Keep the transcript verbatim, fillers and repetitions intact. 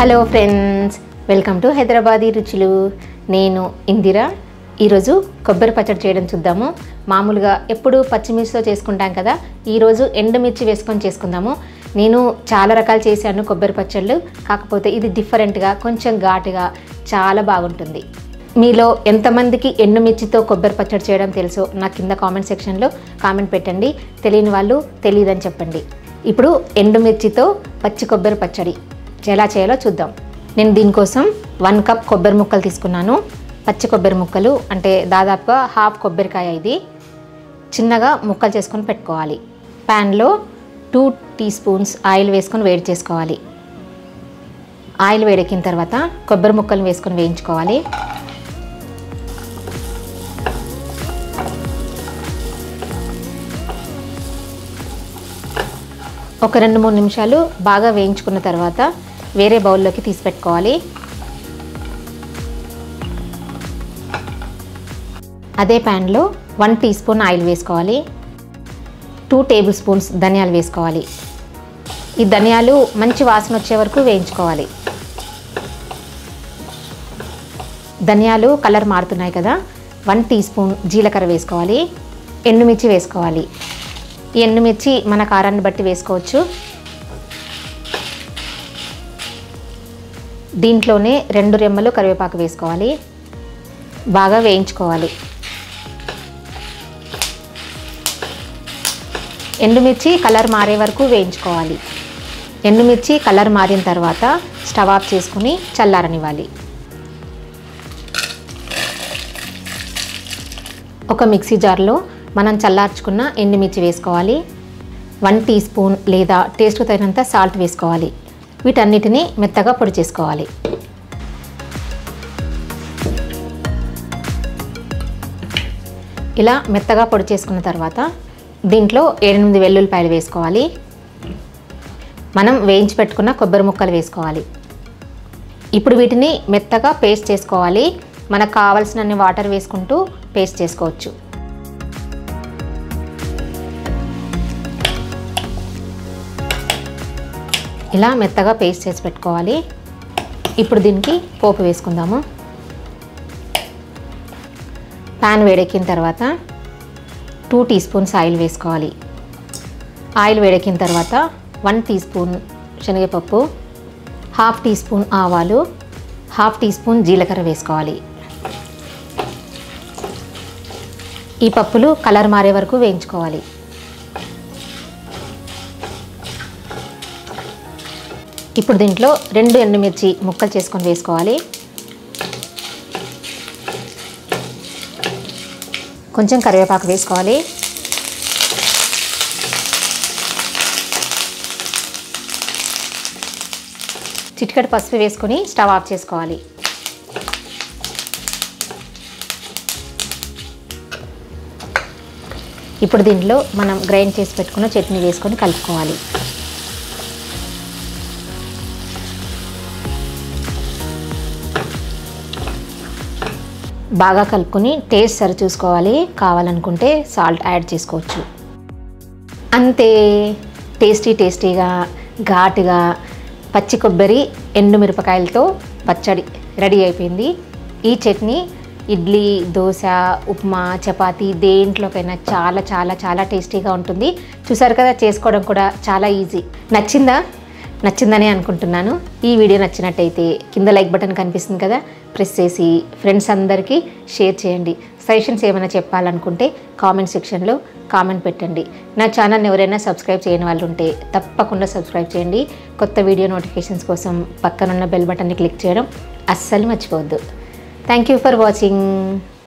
Hello friends, welcome to Hyderabadi రుచులు. నేను ఇందిరా. ఈరోజు కొబ్బరి పచ్చడి చేయడం చూద్దాము. మామూలుగా ఎప్పుడు పచ్చిమిర్చితో చేసుకుంటాం కదా, ఈరోజు ఎండుమిర్చి వేసుకొని చేసుకుందాము. నేను చాలా రకాలు చేశాను కొబ్బరి పచ్చళ్ళు, కాకపోతే ఇది డిఫరెంట్గా కొంచెం ఘాటుగా చాలా బాగుంటుంది. మీలో ఎంతమందికి ఎండుమిర్చితో కొబ్బరి పచ్చడి చేయడం తెలుసో నా కింద కామెంట్ సెక్షన్లో కామెంట్ పెట్టండి. తెలియని వాళ్ళు తెలియదని చెప్పండి. ఇప్పుడు ఎండుమిర్చితో పచ్చి కొబ్బరి పచ్చడి ఎలా చేయాలో చూద్దాం. నేను దీనికోసం వన్ కప్ కొబ్బరి ముక్కలు తీసుకున్నాను. పచ్చి కొబ్బరి ముక్కలు అంటే దాదాపుగా హాఫ్ కొబ్బరికాయ. ఇది చిన్నగా ముక్కలు చేసుకొని పెట్టుకోవాలి. ప్యాన్లో టూ టీ స్పూన్స్ ఆయిల్ వేసుకొని వేడి చేసుకోవాలి. ఆయిల్ వేడెక్కిన తర్వాత కొబ్బరి ముక్కలు వేసుకొని వేయించుకోవాలి. ఒక రెండు మూడు నిమిషాలు బాగా వేయించుకున్న తర్వాత వేరే బౌల్లోకి తీసి పెట్టుకోవాలి. అదే ప్యాన్లో వన్ టీ స్పూన్ ఆయిల్ వేసుకోవాలి. టూ టేబుల్ స్పూన్స్ ధనియాలు వేసుకోవాలి. ఈ ధనియాలు మంచి వాసన వచ్చే వరకు వేయించుకోవాలి. ధనియాలు కలర్ మారుతున్నాయి కదా, వన్ టీ స్పూన్ జీలకర్ర వేసుకోవాలి. ఎండుమిర్చి వేసుకోవాలి. ఈ ఎండుమిర్చి మన కారాన్ని బట్టి వేసుకోవచ్చు. దీంట్లోనే రెండు రెమ్మలు కరివేపాకు వేసుకోవాలి. బాగా వేయించుకోవాలి. ఎండుమిర్చి కలర్ మారే వరకు వేయించుకోవాలి. ఎండుమిర్చి కలర్ మారిన తర్వాత స్టవ్ ఆఫ్ చేసుకుని చల్లారనివ్వాలి. ఒక మిక్సీ జార్లో మనం చల్లార్చుకున్న ఎండుమిర్చి వేసుకోవాలి. వన్ టీ స్పూన్ లేదా టేస్ట్కు తగినంత సాల్ట్ వేసుకోవాలి. వీటన్నిటిని మెత్తగా పొడి చేసుకోవాలి. ఇలా మెత్తగా పొడి చేసుకున్న తర్వాత దీంట్లో ఏడెనిమిది వెల్లుల్లిపాయలు వేసుకోవాలి. మనం వేయించి పెట్టుకున్న కొబ్బరి ముక్కలు వేసుకోవాలి. ఇప్పుడు వీటిని మెత్తగా పేస్ట్ చేసుకోవాలి. మనకు కావాల్సినన్ని వాటర్ వేసుకుంటూ పేస్ట్ చేసుకోవచ్చు. ఇలా మెత్తగా పేస్ట్ చేసి పెట్టుకోవాలి. ఇప్పుడు దీనికి పోపు వేసుకుందాము. ప్యాన్ వేడెక్కిన తర్వాత టూ టీ స్పూన్స్ ఆయిల్ వేసుకోవాలి. ఆయిల్ వేడెక్కిన తర్వాత వన్ టీ స్పూన్ శనగపప్పు, హాఫ్ టీ స్పూన్ ఆవాలు, హాఫ్ టీ స్పూన్ జీలకర్ర వేసుకోవాలి. ఈ పప్పులు కలర్ మారే వరకు వేయించుకోవాలి. ఇప్పుడు దీంట్లో రెండు ఎండుమిర్చి ముక్కలు చేసుకొని వేసుకోవాలి. కొంచెం కరివేపాకు వేసుకోవాలి. చిటికెడు పసుపు వేసుకొని స్టవ్ ఆఫ్ చేసుకోవాలి. ఇప్పుడు దీంట్లో మనం గ్రైండ్ చేసి పెట్టుకున్న చట్నీ వేసుకొని కలుపుకోవాలి. బాగా కలుపుకొని టేస్ట్ సరి చూసుకోవాలి. కావాలనుకుంటే సాల్ట్ యాడ్ చేసుకోవచ్చు. అంతే, టేస్టీ టేస్టీగా ఘాటుగా పచ్చి కొబ్బరి ఎండు మిరపకాయలతో పచ్చడి రెడీ అయిపోయింది. ఈ చట్నీ ఇడ్లీ, దోశ, ఉప్మా, చపాతీ దేంట్లోకైనా చాలా చాలా చాలా టేస్టీగా ఉంటుంది. చూసారు కదా, చేసుకోవడం కూడా చాలా ఈజీ. నచ్చిందా? నచ్చిందని అనుకుంటున్నాను. ఈ వీడియో నచ్చినట్టయితే కింద లైక్ బటన్ కనిపిస్తుంది కదా, ప్రెస్ చేసి ఫ్రెండ్స్ అందరికీ షేర్ చేయండి. సజెషన్స్ ఏమైనా చెప్పాలనుకుంటే కామెంట్ సెక్షన్లో కామెంట్ పెట్టండి. నా ఛానల్ని ఎవరైనా సబ్స్క్రైబ్ చేయని వాళ్ళు ఉంటే తప్పకుండా సబ్స్క్రైబ్ చేయండి. కొత్త వీడియో నోటిఫికేషన్స్ కోసం పక్కనున్న బెల్ బటన్ని క్లిక్ చేయడం అస్సలు మర్చిపోవద్దు. Thank you for watching.